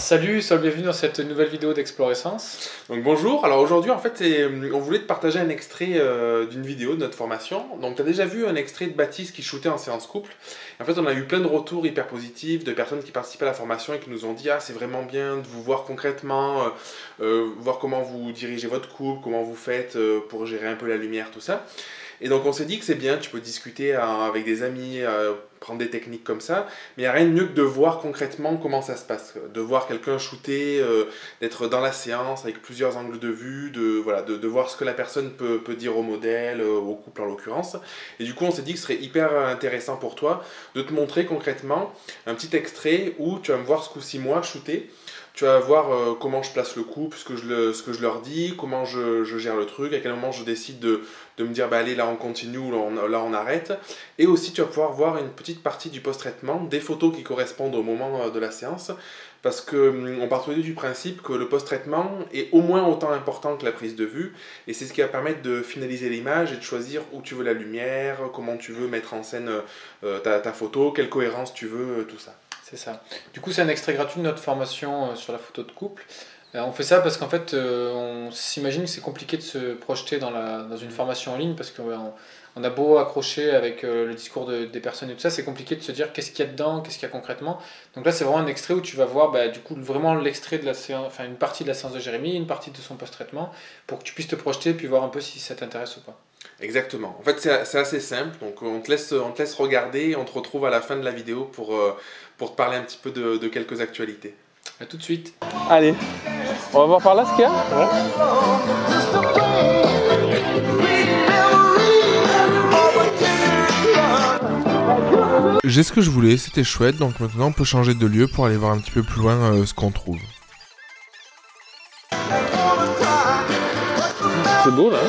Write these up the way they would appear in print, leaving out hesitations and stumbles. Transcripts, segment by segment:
Salut, sois le bienvenu dans cette nouvelle vidéo d'Explorescence. Donc bonjour, alors aujourd'hui en fait on voulait te partager un extrait d'une vidéo de notre formation. Donc tu as déjà vu un extrait de Baptiste qui shootait en séance couple. En fait on a eu plein de retours hyper positifs de personnes qui participaient à la formation et qui nous ont dit ah c'est vraiment bien de vous voir concrètement, voir comment vous dirigez votre couple, comment vous faites pour gérer un peu la lumière, tout ça. Et donc on s'est dit que c'est bien, tu peux discuter avec des amis, prendre des techniques comme ça, mais il n'y a rien de mieux que de voir concrètement comment ça se passe, de voir quelqu'un shooter, d'être dans la séance avec plusieurs angles de vue, de voir ce que la personne peut dire au modèle, au couple en l'occurrence. Et du coup on s'est dit que ce serait hyper intéressant pour toi de te montrer concrètement un petit extrait où tu vas me voir ce coup-ci moi shooter. Tu vas voir comment je place le couple, ce que je leur dis, comment je gère le truc, à quel moment je décide de me dire bah allez là on continue ou là on arrête. Et aussi tu vas pouvoir voir une petite partie du post-traitement, des photos qui correspondent au moment de la séance, parce qu'on part tous les deux du principe que le post-traitement est au moins autant important que la prise de vue, et c'est ce qui va permettre de finaliser l'image et de choisir où tu veux la lumière, comment tu veux mettre en scène ta photo, quelle cohérence tu veux, tout ça. C'est ça. Du coup, c'est un extrait gratuit de notre formation sur la photo de couple. On fait ça parce qu'en fait, on s'imagine que c'est compliqué de se projeter dans une formation en ligne parce qu'on a beau accrocher avec le discours des personnes et tout ça, c'est compliqué de se dire qu'est-ce qu'il y a dedans, qu'est-ce qu'il y a concrètement. Donc là, c'est vraiment un extrait où tu vas voir du coup, vraiment l'extrait de la séance, enfin une partie de la séance de Jérémy, une partie de son post-traitement, pour que tu puisses te projeter et puis voir un peu si ça t'intéresse ou pas. Exactement. En fait, c'est assez simple. Donc, on te laisse regarder et on te retrouve à la fin de la vidéo pour te parler un petit peu de quelques actualités. A tout de suite. Allez, on va voir par là ce qu'il y a. J'ai ce que je voulais, c'était chouette, donc maintenant on peut changer de lieu pour aller voir un petit peu plus loin ce qu'on trouve. C'est beau là.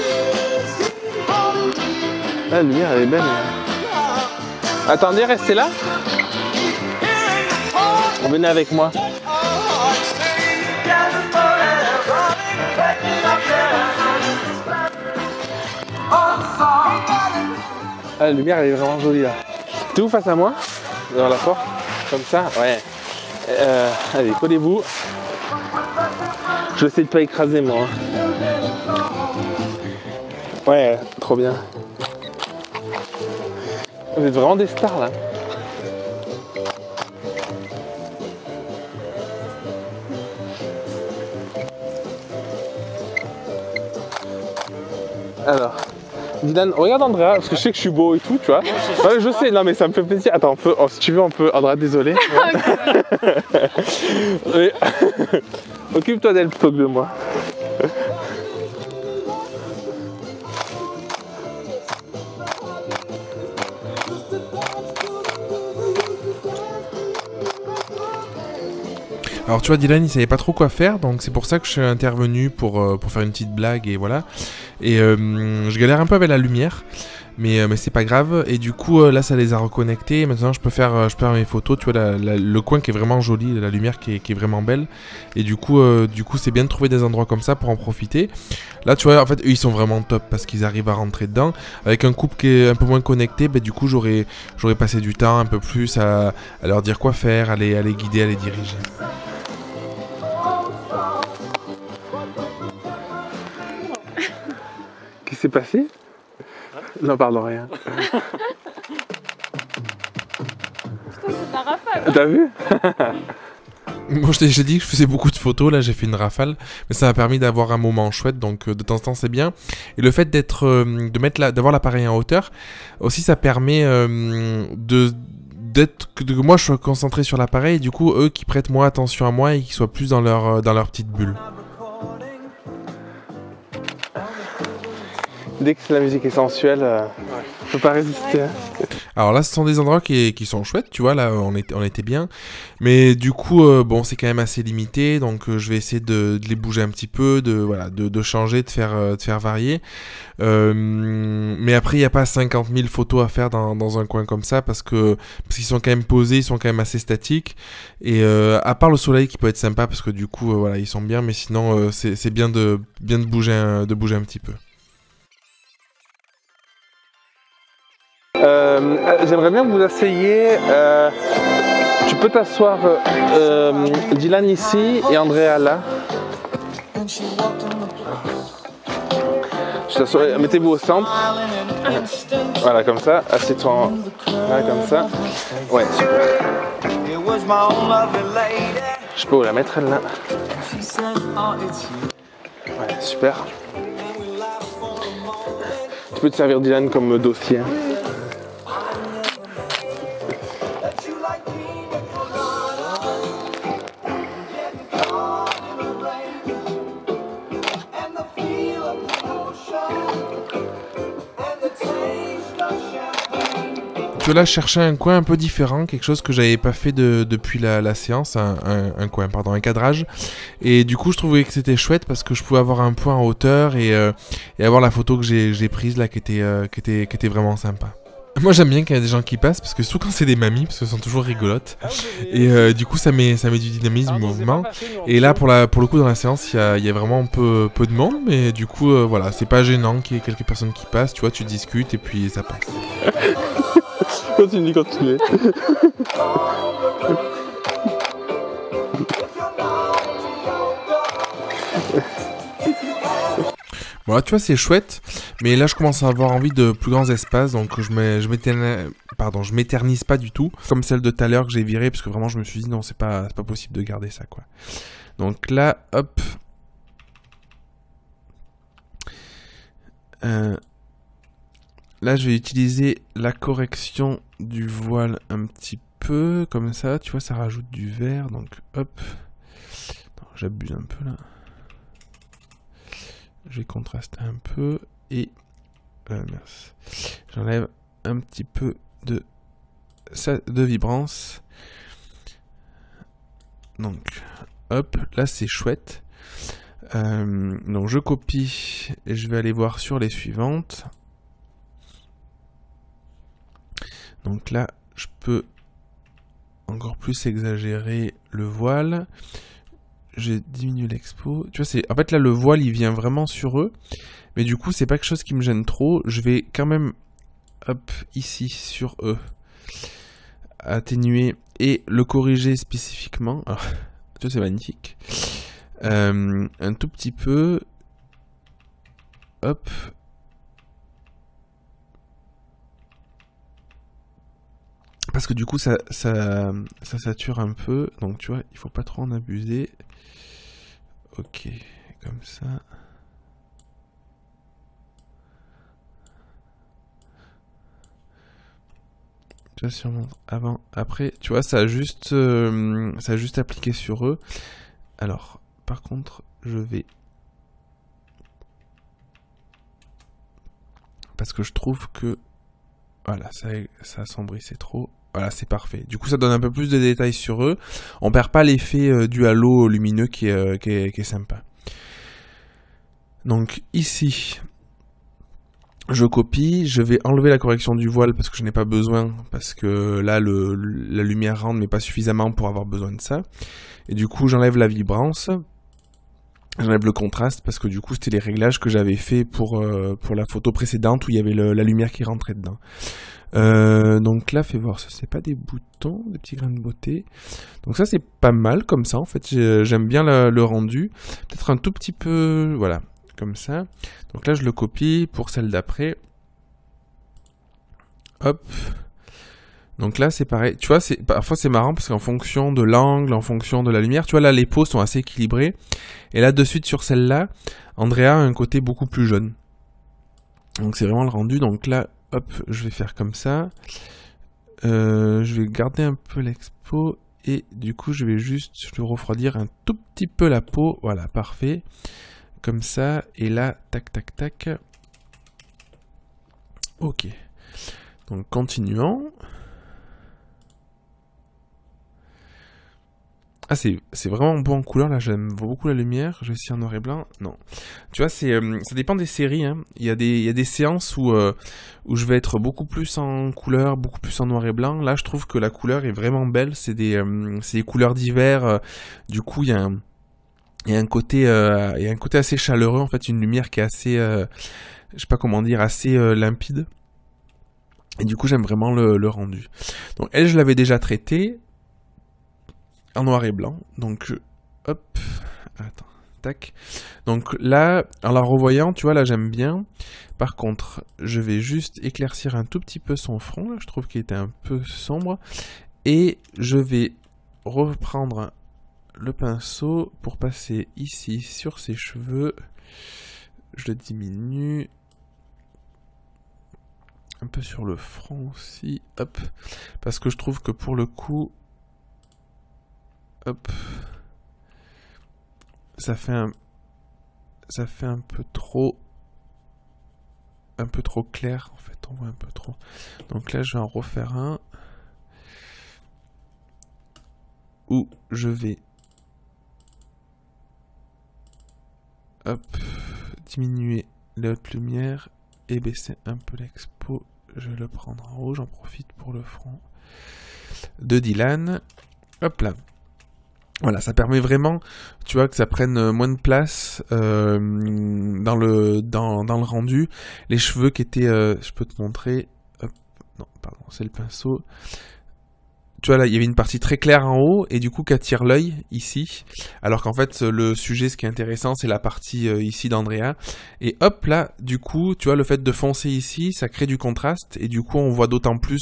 Ah, la lumière elle est belle. Attendez, restez là. Venez avec moi. Ah, la lumière elle est vraiment jolie là. T'es où face à moi? Dans la porte? Comme ça? Ouais. Allez, collez-vous. Je vais essayer de pas écraser moi. Ouais, trop bien. Vous êtes vraiment des stars là. Alors, Dylan, regarde Andrea, parce que je sais que je suis beau et tout, tu vois. Ouais, je sais, non mais ça me fait plaisir. Attends, on peut, si tu veux, on peut. Andrea, désolé. Occupe-toi d'elle plutôt que de moi. Alors tu vois, Dylan il savait pas trop quoi faire, donc c'est pour ça que je suis intervenu pour faire une petite blague et voilà. Et je galère un peu avec la lumière, mais c'est pas grave. Et du coup là ça les a reconnectés. Maintenant je peux faire mes photos. Tu vois le coin qui est vraiment joli, la lumière qui est vraiment belle. Et du coup c'est bien de trouver des endroits comme ça pour en profiter. Là tu vois en fait eux ils sont vraiment top parce qu'ils arrivent à rentrer dedans. Avec un couple qui est un peu moins connecté, du coup j'aurais passé du temps un peu plus à leur dire quoi faire, à les guider, à les diriger. Qu'est-ce qui s'est passé? Non, pardon, rien. Putain, c'est ta rafale. T'as vu? Bon, j'ai dit que je faisais beaucoup de photos, là j'ai fait une rafale, mais ça m'a permis d'avoir un moment chouette, donc de temps en temps c'est bien. Et le fait d'avoir l'appareil en hauteur, aussi ça permet que moi je sois concentré sur l'appareil, et du coup eux qui prêtent moins attention à moi et qui soient plus dans leur petite bulle. Dès que la musique est sensuelle, je peux pas résister. Alors là, ce sont des endroits qui sont chouettes, tu vois, là, on était bien. Mais du coup, bon, c'est quand même assez limité, donc je vais essayer de les bouger un petit peu, de changer, de faire varier. Mais après, il n'y a pas 50 000 photos à faire dans un coin comme ça, parce qu'ils sont quand même posés, ils sont quand même assez statiques. Et à part le soleil qui peut être sympa, parce que du coup, voilà, ils sont bien, mais sinon, c'est bien de bouger un petit peu. J'aimerais bien que vous essayiez Tu peux t'asseoir, Dylan ici et Andrea là. Mettez-vous au centre. Voilà, comme ça. Assieds-toi là, comme ça. Ouais, super. Je peux où la mettre, elle, là? Ouais, super. Tu peux te servir Dylan comme dossier. Tu vois, là, je cherchais un coin un peu différent, quelque chose que j'avais pas fait depuis la séance, un cadrage. Et du coup, je trouvais que c'était chouette parce que je pouvais avoir un point en hauteur et avoir la photo que j'ai prise là qui était vraiment sympa. Moi, j'aime bien qu'il y ait des gens qui passent parce que surtout quand c'est des mamies, parce qu'elles sont toujours rigolotes. Et du coup, ça met du dynamisme, du mouvement. Et là, pour le coup, dans la séance, il y a vraiment peu de monde, mais du coup, voilà, c'est pas gênant qu'il y ait quelques personnes qui passent. Tu vois, tu discutes et puis ça passe. Continue. Voilà, tu vois, c'est chouette, mais là je commence à avoir envie de plus grands espaces, donc je m'éternise pas du tout, comme celle de tout à l'heure que j'ai virée, parce que vraiment je me suis dit non, c'est pas possible de garder ça, quoi. Donc là, hop. Là, je vais utiliser la correction du voile un petit peu, comme ça, tu vois, ça rajoute du vert, donc hop. J'abuse un peu là. Je vais contraster un peu et j'enlève un petit peu de vibrance. Donc, hop, là c'est chouette. Donc je copie et je vais aller voir sur les suivantes. Donc là, je peux encore plus exagérer le voile. J'ai diminué l'expo. Tu vois, en fait là le voile il vient vraiment sur eux. Mais du coup c'est pas quelque chose qui me gêne trop. Je vais quand même, hop, ici sur eux, atténuer et le corriger spécifiquement. Alors, tu vois, c'est magnifique. Un tout petit peu. Hop. Parce que du coup ça sature un peu. Donc tu vois, il faut pas trop en abuser. Ok, comme ça. Tu vois, si on montre avant, après, tu vois, ça a juste appliqué sur eux. Alors, par contre, je vais... Parce que je trouve que... Voilà, ça assombrissait trop. Voilà, c'est parfait. Du coup, ça donne un peu plus de détails sur eux. On perd pas l'effet du halo lumineux qui est sympa. Donc ici, je copie. Je vais enlever la correction du voile parce que je n'ai pas besoin. Parce que là, la lumière rentre, mais pas suffisamment pour avoir besoin de ça. Et du coup, j'enlève la vibrance. J'enlève le contraste parce que du coup, c'était les réglages que j'avais fait pour la photo précédente où il y avait la lumière qui rentrait dedans. Donc là, fais voir, ça c'est pas des boutons, des petits grains de beauté. Donc ça c'est pas mal comme ça en fait, j'aime bien le rendu. Peut-être un tout petit peu, voilà, comme ça. Donc là je le copie pour celle d'après. Hop. Donc là c'est pareil, tu vois, parfois c'est marrant parce qu'en fonction de l'angle, en fonction de la lumière, tu vois là les peaux sont assez équilibrées. Et là de suite sur celle-là, Andrea a un côté beaucoup plus jaune. Donc c'est vraiment le rendu, donc là... Hop, je vais faire comme ça. Je vais garder un peu l'expo. Et du coup, je vais juste refroidir un tout petit peu la peau. Voilà, parfait. Comme ça. Et là, tac, tac, tac. Ok. Donc, continuons. Ah, c'est vraiment beau en couleur, là, j'aime beaucoup la lumière. Je vais essayer en noir et blanc. Non. Tu vois, ça dépend des séries, hein. Il y a des séances où je vais être beaucoup plus en couleur, beaucoup plus en noir et blanc. Là, je trouve que la couleur est vraiment belle. C'est des couleurs d'hiver. Du coup, il y a un côté assez chaleureux, en fait, une lumière qui est assez, je sais pas comment dire, assez limpide. Et du coup, j'aime vraiment le rendu. Donc, elle, je l'avais déjà traitée. en noir et blanc. Donc, hop, attends, tac. Donc là, en la revoyant, tu vois, là j'aime bien. Par contre, je vais juste éclaircir un tout petit peu son front, là, je trouve qu'il était un peu sombre. Et je vais reprendre le pinceau pour passer ici sur ses cheveux. Je le diminue. Un peu sur le front aussi, hop. Parce que je trouve que pour le coup, hop, ça fait un peu trop clair en fait, on voit un peu trop. Donc là, je vais en refaire un où je vais hop diminuer la haute lumière et baisser un peu l'expo. Je vais le prendre en haut, j'en profite pour le front de Dylan. Hop là. Voilà, ça permet vraiment, tu vois, que ça prenne moins de place dans le rendu. Les cheveux qui étaient, je peux te montrer, hop, non, pardon, c'est le pinceau. Tu vois là, il y avait une partie très claire en haut et du coup qui attire l'œil ici. Alors qu'en fait, le sujet, ce qui est intéressant, c'est la partie ici d'Andrea. Et hop là, du coup, tu vois, le fait de foncer ici, ça crée du contraste et du coup, on voit d'autant plus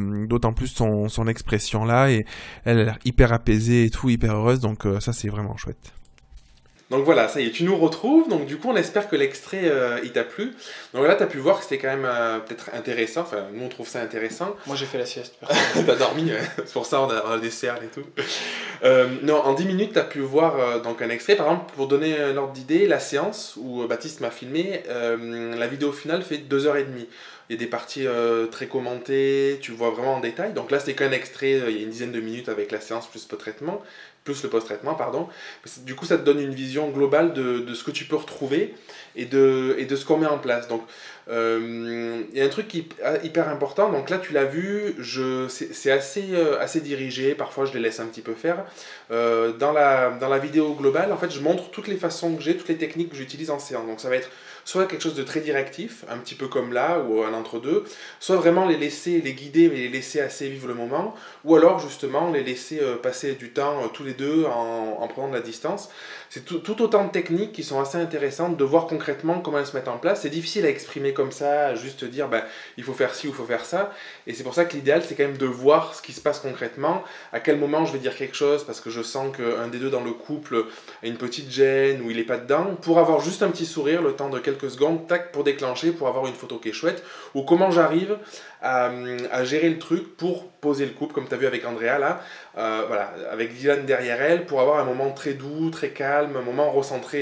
son expression là et elle a l'air hyper apaisée et tout, hyper heureuse. Donc ça, c'est vraiment chouette. Donc voilà, ça y est, tu nous retrouves. Donc du coup, on espère que l'extrait, il t'a plu. Donc là, tu as pu voir que c'était quand même peut-être intéressant. Enfin, nous, on trouve ça intéressant. Moi, j'ai fait la sieste. T'as dormi, ouais. C'est pour ça on a des cernes et tout. Non, en 10 minutes, tu as pu voir donc un extrait. Par exemple, pour donner un ordre d'idée, la séance où Baptiste m'a filmé, la vidéo finale fait 2h30. Il y a des parties très commentées, tu le vois vraiment en détail. Donc là, c'était qu'un extrait, il y a une dizaine de minutes avec la séance plus le post-traitement, pardon. Du coup, ça te donne une vision globale de ce que tu peux retrouver et de ce qu'on met en place. Donc, il y a un truc qui est hyper important. Donc là, tu l'as vu, c'est assez dirigé. Parfois, je les laisse un petit peu faire. Dans la vidéo globale, en fait, je montre toutes les façons que j'ai, toutes les techniques que j'utilise en séance. Donc, ça va être soit quelque chose de très directif, un petit peu comme là, ou un entre-deux, soit vraiment les guider, mais les laisser assez vivre le moment, ou alors justement les laisser passer du temps tous les deux en prenant de la distance. C'est tout autant de techniques qui sont assez intéressantes de voir concrètement comment elles se mettent en place. C'est difficile à exprimer comme ça, juste dire ben, il faut faire ci ou il faut faire ça. Et c'est pour ça que l'idéal, c'est quand même de voir ce qui se passe concrètement, à quel moment je vais dire quelque chose parce que je sens qu'un des deux dans le couple a une petite gêne ou il n'est pas dedans, pour avoir juste un petit sourire le temps de quelques secondes, tac, pour déclencher, pour avoir une photo qui est chouette, ou comment j'arrive à gérer le truc pour poser le couple, comme tu as vu avec Andrea là, voilà, avec Dylan derrière elle, pour avoir un moment très doux, très calme, un moment recentré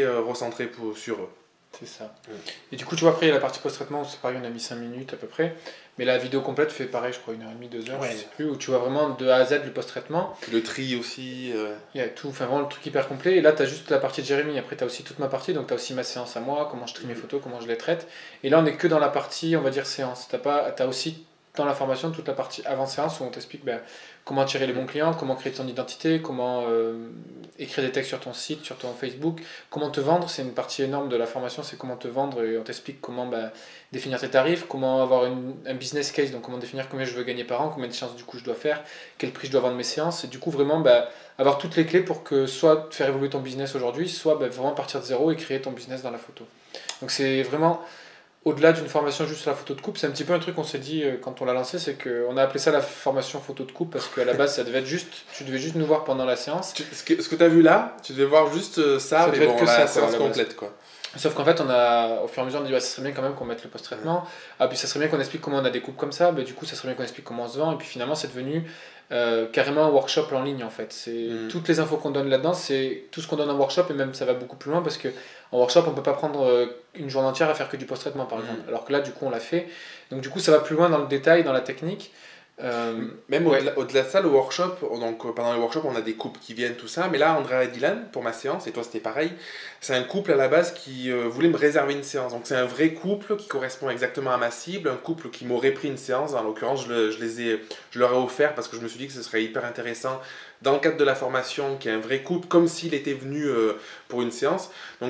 sur eux. C'est ça. Et du coup, tu vois, après, il y a la partie post-traitement, c'est pareil, on a mis 5 minutes à peu près. Mais la vidéo complète fait pareil, je crois, 1h30, 2h, ouais. Je sais plus, où tu vois vraiment de A à Z le post-traitement. Le tri aussi. Il y a tout, enfin vraiment le truc hyper complet. Et là, tu as juste la partie de Jérémy. Après, tu as aussi toute ma partie. Donc, tu as aussi ma séance à moi, comment je trie mes photos, comment je les traite. Et là, on n'est que dans la partie, on va dire, séance. Tu as aussi dans la formation toute la partie avant-séance où on t'explique comment attirer les bons clients, comment créer ton identité, comment écrire des textes sur ton site, sur ton Facebook, comment te vendre. C'est une partie énorme de la formation, c'est comment te vendre et on t'explique comment définir tes tarifs, comment avoir un business case, donc comment définir combien je veux gagner par an, combien de séances du coup je dois faire, quel prix je dois vendre mes séances, et du coup vraiment avoir toutes les clés pour que soit faire évoluer ton business aujourd'hui, soit vraiment partir de zéro et créer ton business dans la photo. Donc c'est vraiment au-delà d'une formation juste sur la photo de couple, c'est un petit peu un truc qu'on s'est dit quand on l'a lancé, c'est qu'on a appelé ça la formation photo de couple parce qu'à la base ça devait être juste, tu devais juste nous voir pendant la séance. Ce que tu as vu là, tu devais voir juste ça mais bon, la séance complète quoi. Sauf qu'en fait, au fur et à mesure, on dit ça serait bien quand même qu'on mette le post-traitement. Ah, puis ça serait bien qu'on explique comment on a des coupes comme ça. Du coup, ça serait bien qu'on explique comment on se vend. Et puis finalement, c'est devenu carrément un workshop en ligne en fait. Toutes les infos qu'on donne là-dedans, c'est tout ce qu'on donne en workshop et même ça va beaucoup plus loin parce que en workshop, on peut pas prendre une journée entière à faire que du post-traitement par exemple. Alors que là, du coup, on l'a fait. Donc du coup, ça va plus loin dans le détail, dans la technique. Même au-delà de ça, le workshop, donc pendant le workshop on a des couples qui viennent, tout ça, mais là Andrea et Dylan, pour ma séance, et toi c'était pareil, c'est un couple à la base qui voulait me réserver une séance, donc c'est un vrai couple qui correspond exactement à ma cible, un couple qui m'aurait pris une séance, en l'occurrence je leur ai offert parce que je me suis dit que ce serait hyper intéressant dans le cadre de la formation, qui est un vrai couple, comme s'il était venu pour une séance. Donc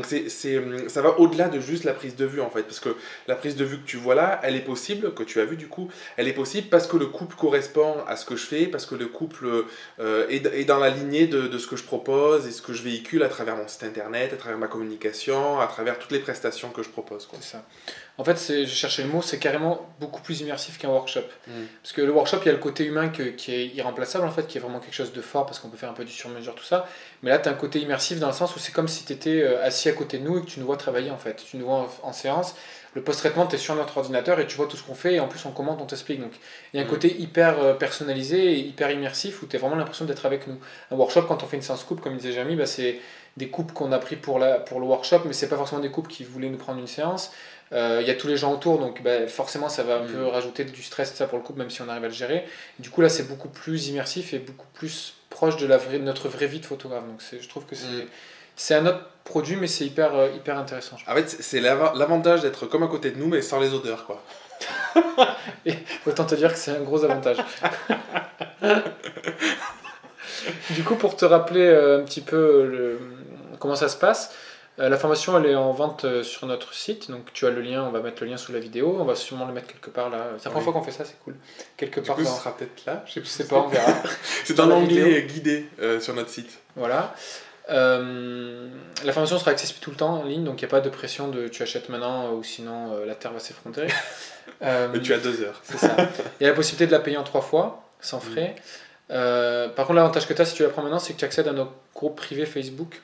ça va au-delà de juste la prise de vue en fait, parce que la prise de vue que tu vois là, elle est possible, que tu as vu du coup, elle est possible parce que le couple correspond à ce que je fais, parce que le couple est dans la lignée de ce que je propose et ce que je véhicule à travers mon site internet, à travers ma communication, à travers toutes les prestations que je propose, quoi. C'est ça. En fait, je cherchais le mot, c'est carrément beaucoup plus immersif qu'un workshop. Parce que le workshop, il y a le côté humain qui est irremplaçable, en fait, qui est vraiment quelque chose de fort, parce qu'on peut faire un peu du sur-mesure, tout ça. Mais là, tu as un côté immersif dans le sens où c'est comme si tu étais assis à côté de nous et que tu nous vois travailler, en fait. Tu nous vois en séance. Le post-traitement, tu es sur notre ordinateur et tu vois tout ce qu'on fait, et en plus, on commente, on t'explique. Donc, il y a un côté hyper personnalisé et hyper immersif où tu as vraiment l'impression d'être avec nous. Un workshop, quand on fait une séance couple, comme disait Jérémy, c'est des couples qu'on a pris pour le workshop, mais c'est pas forcément des couples qui voulaient nous prendre une séance. Il y a tous les gens autour, donc forcément ça va un peu rajouter du stress ça pour le couple, même si on arrive à le gérer. Du coup là c'est beaucoup plus immersif et beaucoup plus proche de notre vraie vie de photographe. Donc je trouve que c'est un autre produit, mais c'est hyper intéressant. En fait c'est l'avantage d'être comme à côté de nous, mais sans les odeurs, quoi. Et autant te dire que c'est un gros avantage. Du coup, pour te rappeler un petit peu comment ça se passe, la formation elle est en vente sur notre site, donc tu as le lien, on va mettre le lien sous la vidéo, on va sûrement le mettre quelque part là. C'est la première fois qu'on fait ça, c'est cool. Quelque part. Du coup, ce sera peut-être là, je sais pas, on verra. C'est dans l'onglet guidé sur notre site. Voilà. La formation sera accessible tout le temps en ligne, donc il n'y a pas de pression de tu achètes maintenant ou sinon la terre va s'effondrer. Mais tu as 2 heures. C'est ça. Il y a la possibilité de la payer en 3 fois, sans frais. Par contre, l'avantage que tu as si tu la prends maintenant, c'est que tu accèdes à notre groupe privé Facebook,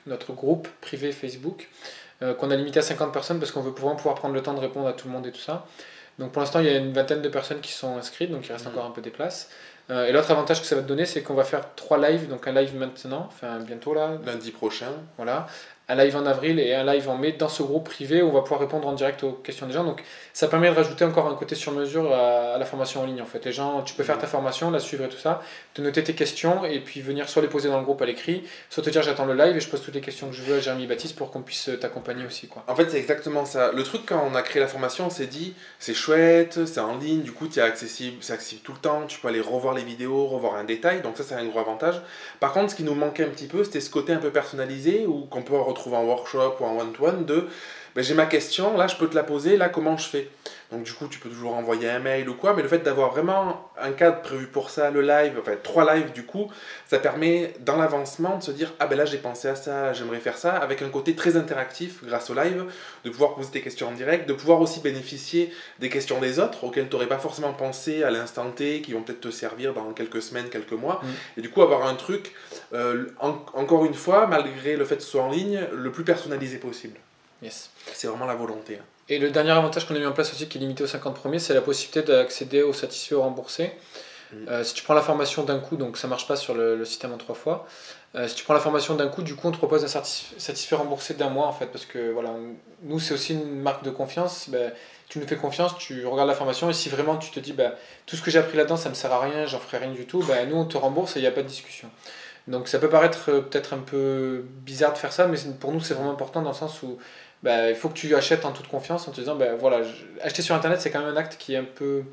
qu'on a limité à 50 personnes parce qu'on veut pouvoir prendre le temps de répondre à tout le monde et tout ça. Donc pour l'instant, il y a une vingtaine de personnes qui sont inscrites, donc il reste encore un peu des places. Et l'autre avantage que ça va te donner, c'est qu'on va faire 3 lives, donc un live maintenant, enfin bientôt là. Lundi prochain. Voilà. Un live en avril et un live en mai dans ce groupe privé où on va pouvoir répondre en direct aux questions des gens. Donc ça permet de rajouter encore un côté sur mesure à la formation en ligne en fait. Les gens, tu peux faire ta formation, la suivre et tout ça, te noter tes questions et puis venir soit les poser dans le groupe à l'écrit, soit te dire j'attends le live et je pose toutes les questions que je veux à Jérémy Baptiste pour qu'on puisse t'accompagner aussi, quoi. En fait c'est exactement ça. Le truc quand on a créé la formation, on s'est dit c'est chouette, c'est en ligne, du coup c'est accessible tout le temps, tu peux aller revoir les vidéos, revoir un détail, donc ça c'est un gros avantage. Par contre ce qui nous manquait un petit peu, c'était ce côté un peu personnalisé ou qu'on peut retrouver en workshop ou en one-to-one de j'ai ma question, là je peux te la poser, là comment je fais. Donc du coup tu peux toujours envoyer un mail ou quoi, mais le fait d'avoir vraiment un cadre prévu pour ça, le live, enfin 3 lives du coup, ça permet dans l'avancement de se dire ah là j'ai pensé à ça, j'aimerais faire ça, avec un côté très interactif grâce au live, de pouvoir poser tes questions en direct, de pouvoir aussi bénéficier des questions des autres auxquelles tu n'aurais pas forcément pensé à l'instant T, qui vont peut-être te servir dans quelques semaines, quelques mois, et du coup avoir un truc, encore une fois, malgré le fait que ce soit en ligne, le plus personnalisé possible. Yes. C'est vraiment la volonté. Et le dernier avantage qu'on a mis en place aussi, qui est limité aux 50 premiers, c'est la possibilité d'accéder au satisfait ou remboursé. Si tu prends la formation d'un coup, donc ça marche pas sur le système en 3 fois. Si tu prends la formation d'un coup, du coup on te propose un satisfait remboursé d'1 mois en fait, parce que voilà, nous c'est aussi une marque de confiance. Tu nous fais confiance, tu regardes la formation et si vraiment tu te dis tout ce que j'ai appris là-dedans ça me sert à rien, j'en ferai rien du tout, nous on te rembourse et il n'y a pas de discussion. Donc ça peut paraître peut-être un peu bizarre de faire ça, mais pour nous c'est vraiment important dans le sens où il faut que tu achètes en toute confiance en te disant voilà, acheter sur internet c'est quand même un acte qui est un peu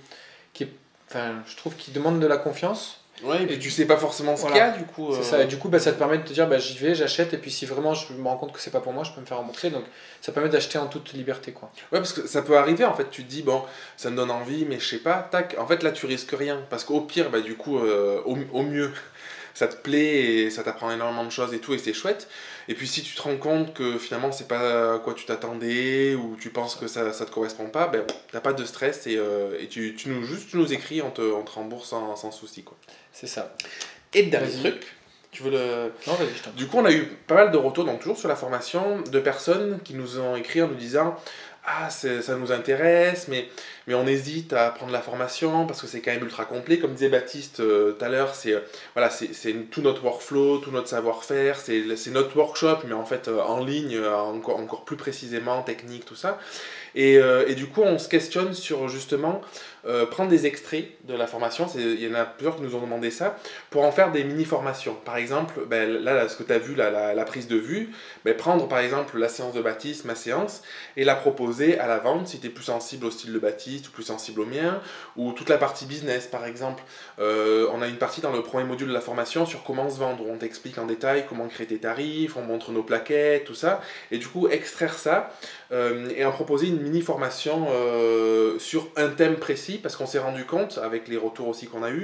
je trouve qu'il demande de la confiance. Ouais, et puis tu sais pas forcément ce qu'il y a du coup. C'est ça, et du coup ça te permet de te dire j'y vais, j'achète, et puis si vraiment je me rends compte que c'est pas pour moi, je peux me faire rembourser, donc ça permet d'acheter en toute liberté, quoi. Ouais, parce que ça peut arriver en fait, tu te dis ça me donne envie, mais je sais pas, tac, en fait là tu risques rien, parce qu'au pire, du coup, au mieux, ça te plaît et ça t'apprend énormément de choses et tout, et c'est chouette. Et puis si tu te rends compte que finalement c'est pas à quoi tu t'attendais ou tu penses que ça te correspond pas, t'as pas de stress et tu nous écris, on te rembourse sans souci, quoi. C'est ça. Et le dernier truc, tu veux le... Non, vas-y, je t'en prie. Du coup on a eu pas mal de retours, donc toujours sur la formation, de personnes qui nous ont écrit en nous disant ça nous intéresse, mais on hésite à prendre la formation parce que c'est quand même ultra complet. Comme disait Baptiste tout à l'heure, c'est tout notre workflow, tout notre savoir-faire, c'est notre workshop, mais en fait en ligne, encore plus précisément, technique, tout ça. Et du coup, on se questionne sur justement prendre des extraits de la formation. Il y en a plusieurs qui nous ont demandé ça, pour en faire des mini-formations. Par exemple, là, ce que tu as vu, la prise de vue, prendre par exemple la séance de Baptiste, ma séance, et la proposer à la vente si tu es plus sensible au style de Baptiste, Baptiste ou plus sensible au mien, ou toute la partie business par exemple. On a une partie dans le premier module de la formation sur comment se vendre, où on t'explique en détail comment créer tes tarifs, on montre nos plaquettes, tout ça, et du coup extraire ça et en proposer une mini formation sur un thème précis, parce qu'on s'est rendu compte, avec les retours aussi qu'on a eu,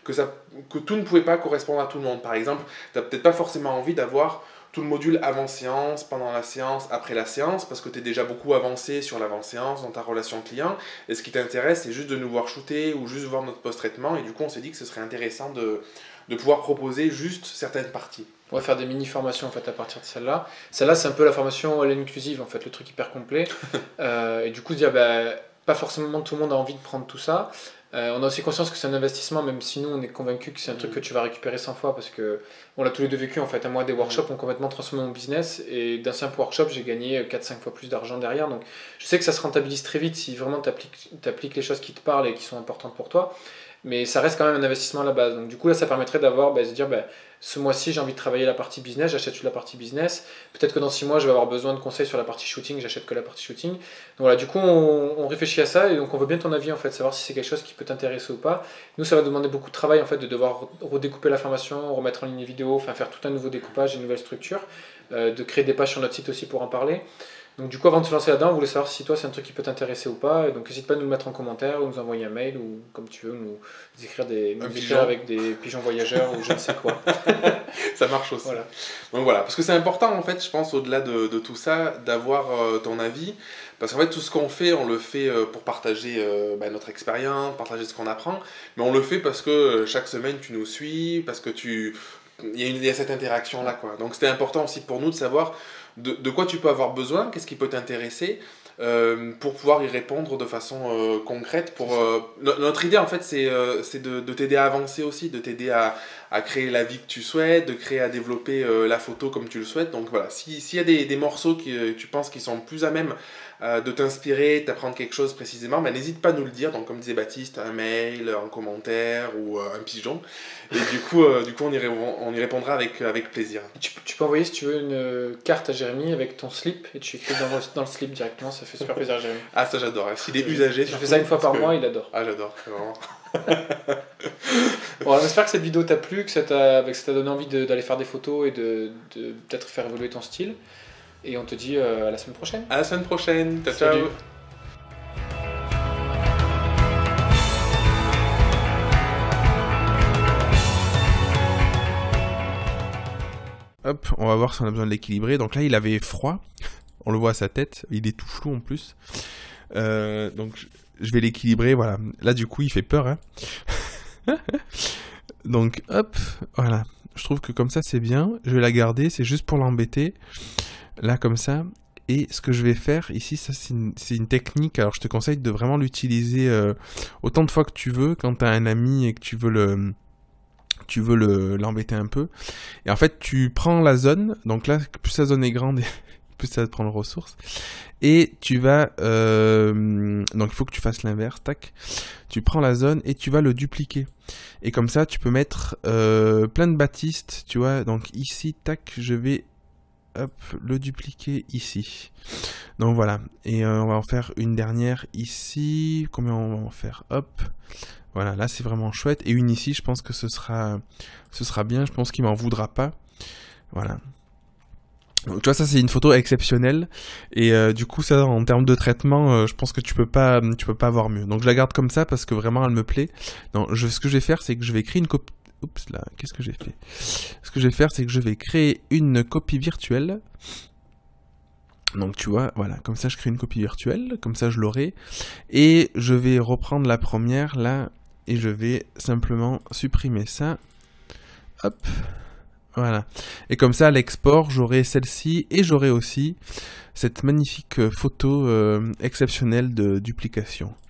que tout ne pouvait pas correspondre à tout le monde. Par exemple, tu n'as peut-être pas forcément envie d'avoir tout le module avant-séance, pendant la séance, après la séance, parce que tu es déjà beaucoup avancé sur l'avant-séance dans ta relation client, et ce qui t'intéresse, c'est juste de nous voir shooter ou juste voir notre post-traitement, et du coup, on s'est dit que ce serait intéressant de pouvoir proposer juste certaines parties. On va faire des mini-formations en fait, à partir de celle-là. Celle-là, c'est un peu la formation all inclusive, en fait, le truc hyper complet. Et du coup, se dire, pas forcément tout le monde a envie de prendre tout ça. On a aussi conscience que c'est un investissement, même si nous on est convaincus que c'est un truc que tu vas récupérer 100 fois, parce que on l'a tous les deux vécu en fait. Moi, des workshops ont complètement transformé mon business, et d'un simple workshop j'ai gagné 4-5 fois plus d'argent derrière. Donc je sais que ça se rentabilise très vite si vraiment tu appliques les choses qui te parlent et qui sont importantes pour toi, mais ça reste quand même un investissement à la base. Donc du coup là, ça permettrait d'avoir, se dire, ce mois-ci j'ai envie de travailler la partie business, j'achète la partie business. Peut-être que dans 6 mois je vais avoir besoin de conseils sur la partie shooting, j'achète que la partie shooting. Donc voilà, du coup on réfléchit à ça, et donc on veut bien ton avis en fait, savoir si c'est quelque chose qui peut t'intéresser ou pas. Nous, ça va demander beaucoup de travail en fait, de devoir redécouper la formation, remettre en ligne les vidéos, enfin faire tout un nouveau découpage, une nouvelle structure, de créer des pages sur notre site aussi pour en parler. Donc du coup, avant de se lancer là-dedans, on voulait savoir si toi c'est un truc qui peut t'intéresser ou pas, et donc n'hésite pas à nous le mettre en commentaire, ou nous envoyer un mail, ou comme tu veux, nous écrire avec des pigeons voyageurs ou je ne sais quoi. Ça marche aussi. Voilà. Donc voilà, parce que c'est important en fait, je pense, au-delà de tout ça, d'avoir ton avis, parce qu'en fait tout ce qu'on fait, on le fait pour partager notre expérience, partager ce qu'on apprend, mais on le fait parce que chaque semaine tu nous suis, parce que il y a cette interaction là quoi. Donc c'était important aussi pour nous de savoir de quoi tu peux avoir besoin, qu'est-ce qui peut t'intéresser, pour pouvoir y répondre de façon concrète. Notre idée en fait c'est de t'aider à avancer aussi, de t'aider à créer la vie que tu souhaites, de créer à développer la photo comme tu le souhaites. Donc voilà, s'il y a des morceaux que tu penses qui sont plus à même de t'inspirer, d'apprendre quelque chose précisément, n'hésite pas à nous le dire. Donc comme disait Baptiste, un mail, un commentaire ou un pigeon. Et du coup on y répondra avec plaisir. Tu peux envoyer si tu veux une carte à Jérémy avec ton slip, et tu écris dans le slip directement, ça fait super plaisir à Jérémy. Ah ça j'adore, s'il est usagé. Je fais ça une fois par mois, il adore. Ah j'adore, vraiment. Bon, on espère que cette vidéo t'a plu, que ça t'a donné envie d'aller faire des photos et de peut-être faire évoluer ton style. Et on te dit à la semaine prochaine. À la semaine prochaine. Ciao, Salut. ciao. Hop, on va voir si on a besoin de l'équilibrer. Donc là, il avait froid. On le voit à sa tête. Il est tout flou en plus. Donc je vais l'équilibrer. Voilà. Là, du coup, il fait peur. Hein. Donc, hop, voilà. Je trouve que comme ça, c'est bien. Je vais la garder. C'est juste pour l'embêter. Là, comme ça. Et ce que je vais faire ici, ça c'est une technique. Alors, je te conseille de vraiment l'utiliser autant de fois que tu veux. Quand tu as un ami et que tu veux l'embêter un peu. Et en fait, tu prends la zone. Donc là, plus la zone est grande, plus ça prend de ressources. Et tu vas... donc il faut que tu fasses l'inverse. Tac. Tu prends la zone et tu vas le dupliquer. Et comme ça, tu peux mettre plein de Baptiste. Tu vois, donc ici, tac, je vais... Hop, le dupliquer ici. Donc voilà. Et on va en faire une dernière ici. Combien on va en faire? Hop. Voilà, là c'est vraiment chouette. Et une ici, je pense que ce sera bien. Je pense qu'il m'en voudra pas. Voilà. Donc tu vois, ça c'est une photo exceptionnelle. Et du coup, ça en termes de traitement, je pense que tu peux pas avoir mieux. Donc je la garde comme ça parce que vraiment elle me plaît. Non, ce que je vais faire, c'est que je vais créer une copie. Oups là, qu'est-ce que j'ai fait? Ce que je vais faire, c'est que je vais créer une copie virtuelle. Donc tu vois, voilà, comme ça je crée une copie virtuelle, comme ça je l'aurai. Et je vais reprendre la première là, et je vais simplement supprimer ça. Hop, voilà. Et comme ça à l'export, j'aurai celle-ci, et j'aurai aussi cette magnifique photo exceptionnelle de duplication.